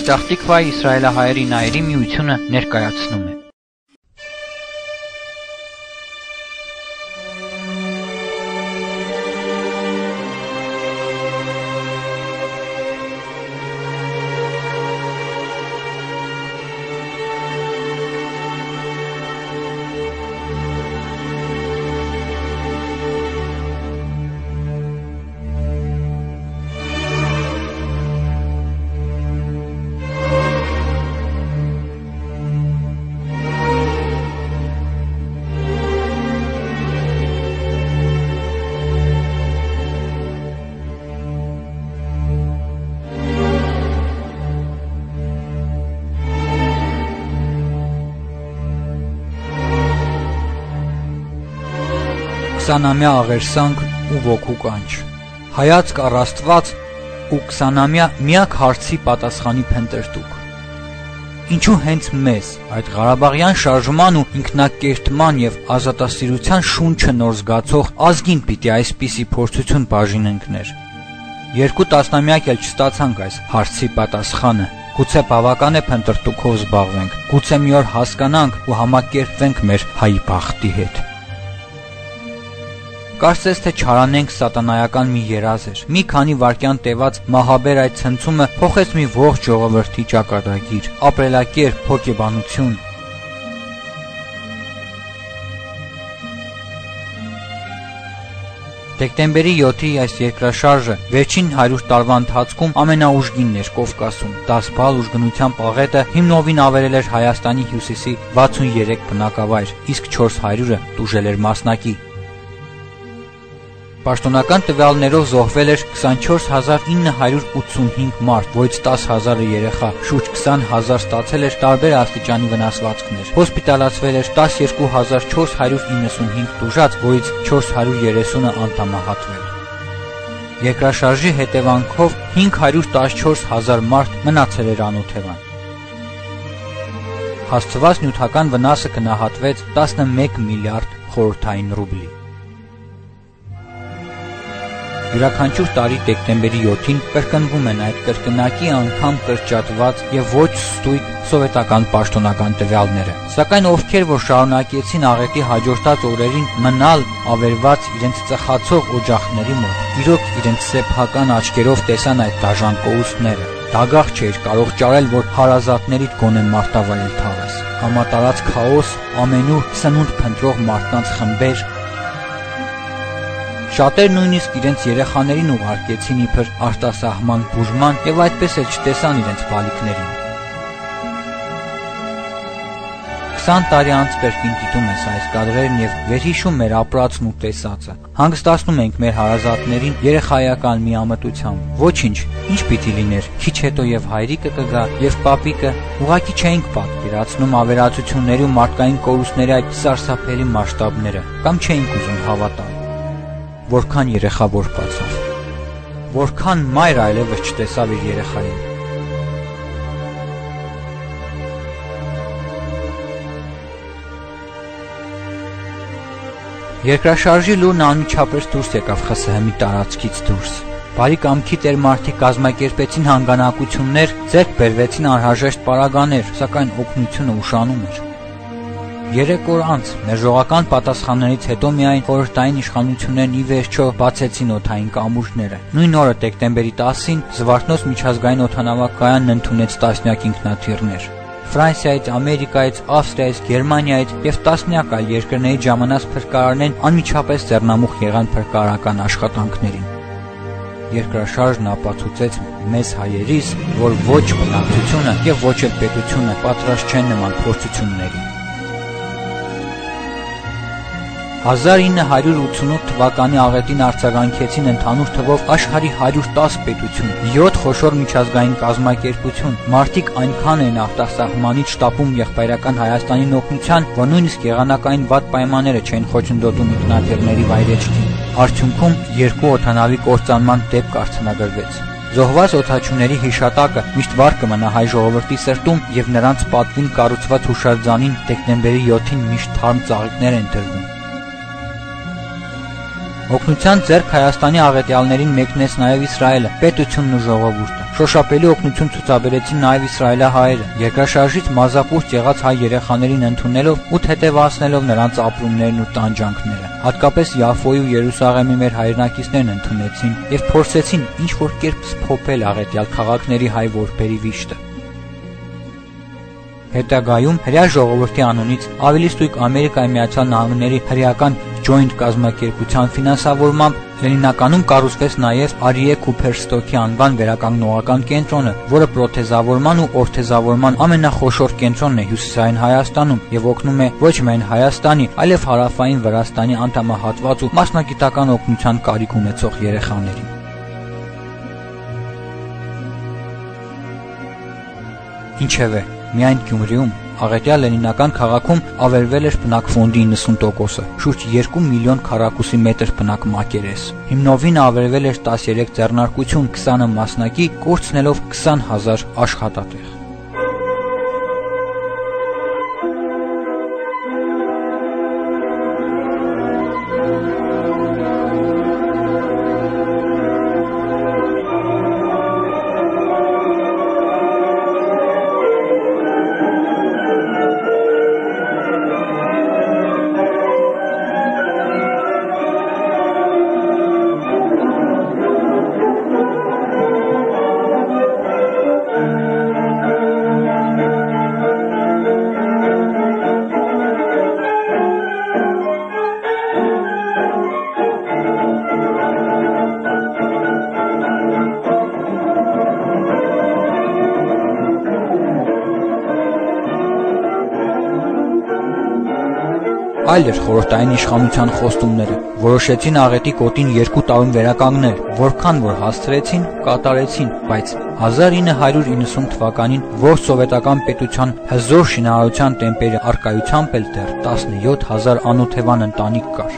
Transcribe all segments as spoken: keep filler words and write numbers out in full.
Հրապարակ Տիկվայի իսրայելահայերի նայերի միությունը ներկայացնում է։ Քսանամյա աղերսանք ու ոգու կանչ, հայացք առ Աստված ու քսանամյա միակ հարցի պատասխանի փնտրտուք։ Ինչու հենց մեզ, այդ Ղարաբաղյան շարժման ու ինքնակերտման եւ ազատասիրության շունչը նոր զգացող ազգին պիտի այսպիսի փորձություն բաժին ընկներ։ Երկու տասնամյակ էլ չստացանք այս հարցի պատասխանը, գուցե բավական է փնտրտուքով զբաղվենք, գուցե մի օր հասկանանք ու համակերպվենք մեր հայի բախտի հետ։ Կարծես թե չարանենք սատանայական մի երազ էր, մի քանի վայրկյան տևած մահաբեր այդ ցնցումը փոխեց մի ողջ ժողովրդի ճակատագիր, ապրելակերպ, հոգեբանություն։ Դեկտեմբերի յոթի այս երկրաշարժը վերջին հարյուր տարվա ընթացքում ամենաուժգինն էր Կովկասում, դաս բալ ուժգնությամբ աղետը հիմնովին ավերել էր Հայաստանի հյուսիսի վաթսուներեք բնակավայր, իսկ չորս հարյուրը տուժել էր մասնակի։ Պաշտոնական տվյալներով զոհվել էր քսանչորս հազար ինը հարյուր ութսունհինգ մարդ, որից տասը հազարը երեխա, շուրջ քսան հազար ստացել էր տարբեր աստիճանի վնասվածքներ։ Հոսպիտալացվել էր տասներկու հազար չորս հարյուր իննսունհինգ տուժած, որից չորս հարյուր երեսունը անդամահատվել։ Երկրաշարժի հետևանքով հինգ հարյուր տասնչորս հազար մարդ մնացել էր անօթևան։ Հասցված նյութական վնասը գնահատվեց տասնմեկ միլիարդ խորհրդային ռուբլի։ Յուրաքանչյուր տարի դեկտեմբերի յոթին կրկնվում են այդ կրկնակի անգամ կրճատված եւ ոչ ստույգ սովետական պաշտոնական տվյալները, սակայն ովքեր որ շարունակեցին աղետի հաջորդած օրերին մնալ ավերված իրենց ծխացող օջախների մոտ, իրոք իրենց սեփական աչքերով տեսան այդ դաժան կորուստները։ Դագաղ չէր կարող ճարել, որ հարազատներիդ գոնե մարտավայել թաղես։ Համատարած քաոս, ամենուր սնունդ փնտրող մարդկանց խմբեր։ Շատեր նույնիսկ իրենց երեխաներին ուղարկեցին իբր արտասահման բուժման եւ այդպես էլ չտեսան իրենց բալիկներին։ Քսան տարի անց կրկին դիտում ես այս կադրերն եւ վերհիշում մեր ապրածն ու տեսածը։ Հանգստացնում ենք մեր հարազատներին երեխայական միամտությամբ։ Ոչինչ, ինչ պիտի լիներ, քիչ հետո եւ հայրիկը կգա եւ պապիկը, ուղղակի չէինք պատկերացնում ավերածությունների ու մարդկային կորուստների այդ սարսափելի մասշտաբները, կամ չէինք ուզում հավատալ։ Որքան երեխա որ բացավ, որքան մայր այլևս չտեսավ իր երեխային։ Երկրաշարժի լուրն անմիջապես դուրս եկավ ԽՍՀՄ-ի տարածքից դուրս։ Բարի կամքի տեր մարդիկ կազմակերպեցին հանգանակություններ, ձեռք բերվեցին անհրաժեշտ պարագաներ, սակայն օգնությունը ուշանում էր։ Երեք օր անց մերժողական պատասխաններից հետո միայն խորհրդային իշխանություններն ի վերջո բացեցին օդային կամուրջները։ Նույն օրը դեկտեմբերի տասին Զվարթնոց միջազգային օդանավակայանն ընդունեց տասնյակ ինքնաթիռներ։ Ֆրանսիայից, Ամերիկայից, Ավստրիայից, Գերմանիայից եւ տասնյակ այլ երկրներից ժամանած փրկարարներն անմիջապես ձեռնամուխ եղան փրկարարական աշխատանքներին։ Երկրաշարժն ապացուցեց մեզ հայերիս, որ ոչ բնակչությունը եւ ոչ էլ պետությունը պատրաստ չեն նման փորձությունների։ հազար ինը հարյուր ութսունութ թվականի աղետին արձագանքեցին ընդհանուր թվով աշխարհի հարյուր տասը պետություն, յոթ խոշոր միջազգային կազմակերպություն, մարդիկ այնքան են արտասահմանից շտապում եղբայրական Հայաստանին օգնության, որ նույնիսկ եղանակային վատ պայմանները չեն խոչընդոտում ինքնաթիռների վայրեջքին։ Արդյունքում երկու օդանավի կործանման դեպք արձանագրվեց։ Զոհված օդաչուների հիշատակը միշտ վառ կմնա հայ ժողովրդի սրտում եւ նրանց պատվին կառուցված հուշարձանին դեկտեմբերի յոթին միշտ թարմ ծաղիկներ են դրվում։ Օգնության ձեռք Հայաստանի աղետյալներին մեկնեց նաև Իսրայելը, պետությունն ու ժողովուրդը։ Շոշափելի օգնություն ցուցաբերեցին նաև իսրայելահայերը, երկրաշարժից մազապուրծ եղած հայ երեխաներին ընդունելով ու թեթևացնելով նրանց ապրումներն ու տանջանքները։ Հատկապես Յաֆոյի ու Երուսաղեմի մեր հայրենակիցներն ընդունեցին եւ փորձեցին ինչ-որ կերպ սփոփել աղետյալ քաղաքների հայ որբերի վիշտը։ Հետագայում հրեա ժողովրդի անունից ավելի ստույգ Ամերիկայի Միացյալ Նահանգների հրեական Joint կազմակերպության ֆինանսավորմամբ Լենինականում կառուցվեց նաև Արիե Քուփերստոքի անվան վերականգնողական կենտրոնը, որը պրոթեզավորման ու օրթեզավորման ամենախոշոր կենտրոնն է Հյուսիսային Հայաստանում եւ օգնում է ոչ միայն Հայաստանի, այլև Հարավային Վրաստանի անդամահատված ու մասնագիտական օգնության կարիք ունեցող երեխաներին։ Ինչևէ, միայն Գյումրիում, աղետյալ Լենինական քաղաքում ավերվել էր բնակֆոնդի իննսուն տոկոսը, շուրջ երկու միլիոն քառակուսի մետր բնակ մակերես։ Հիմնովին ավերվել էր տասներեք ձեռնարկություն, քսանը մասնակի, կորցնելով քսան հազար աշխատատեղ։ Այլ էր խորհրդային իշխանության խոստումները, որոշեցին աղետի գոտին երկու տարում վերականգնել, որքան որ հասցրեցին, կատարեցին, բայց հազար ինը հարյուր իննսուն թվականին ողջ սովետական պետության հզոր շինարարության տեմպերի առկայությամբ էլ դեռ տասնյոթ հազար անօթևան ընտանիք կար։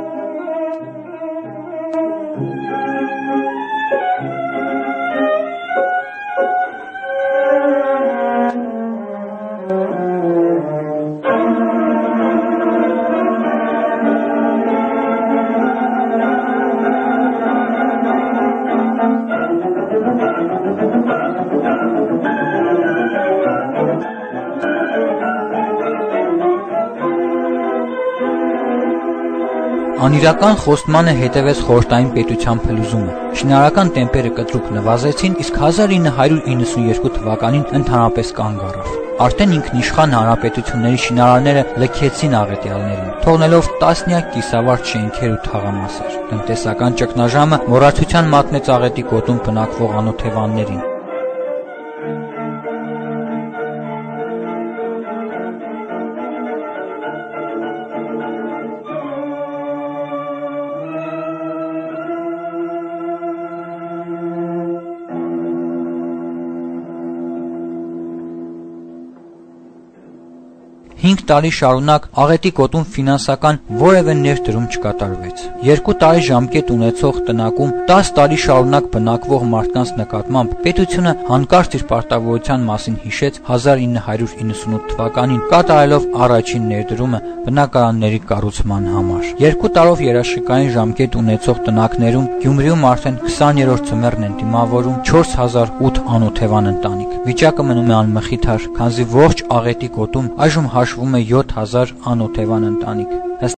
Անիրական խոստմանը հետևեց խորհրդային պետության փլուզումը։ Շինարարական տեմպերը կտրուկ նվազեցին, իսկ հազար ինը հարյուր իննսունյոթ թվականին ընդհանրապես կանգ առավ։ Արդեն ինքնիշխան հանրապետությունների շինարարները լքեցին աղետյալներին, թողնելով տասնյակ կիսավարտ շենքեր ու թաղամասեր։ Տնտեսական ճգնաժամը մոռացության մատնեց աղետի գոտում բնակվող անօթևաններին։ Հինգ տարի շարունակ աղետի գոտում ֆինանսական որևէ ներդրում չկատարվեց։ Երկու տարի ժամկետ ունեցող տնակում տաս տարի շարունակ բնակվող մարդկանց նկատմամբ պետությունը հանկարծ իր պարտավորության մասին հիշեց հազար ինը հարյուր իննսունութ թվականին, կատարելով առաջին ներդրումը բնակարանների կառուցման համար։ Երկու տարով երաշիկային ժամկետ ունեցող տնակներում Գյումրիում արդեն քսաներորդ ձմեռն են դիմավորում չորս հազար ութ անօթևան ընտանիք։ Վիճակը մնում է անմխիթար, քանզի ողջ աղետի գոտում այժմ հաշվում է յոթ հազար անօթևան ընտանիք։